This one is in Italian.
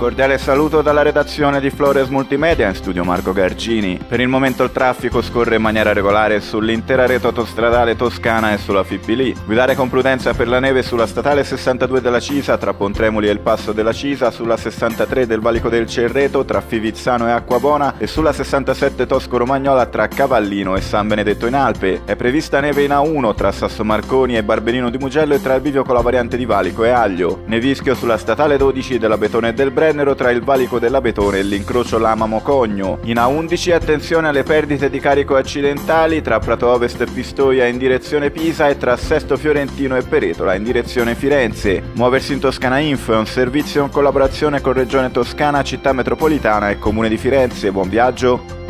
cordiale saluto dalla redazione di Flores Multimedia, in studio Marco Gargini. Per il momento il traffico scorre in maniera regolare sull'intera rete autostradale toscana e sulla Fipili. Guidare con prudenza per la neve sulla statale 62 della Cisa tra Pontremoli e il Passo della Cisa, sulla 63 del Valico del Cerreto tra Fivizzano e Acquabona e sulla 67 Tosco-Romagnola tra Cavallino e San Benedetto in Alpe. È prevista neve in A1 tra Sassomarconi e Barberino di Mugello e tra il bivio con la variante di Valico e Aglio. Nevischio sulla statale 12 della Betone e del Brennero tra il Valico della Betone e l'incrocio Lama-Mocogno. In A11 attenzione alle perdite di carico accidentali tra Prato Ovest e Pistoia in direzione Pisa e tra Sesto Fiorentino e Peretola in direzione Firenze. Muoversi in Toscana Info è un servizio in collaborazione con Regione Toscana, Città Metropolitana e Comune di Firenze. Buon viaggio!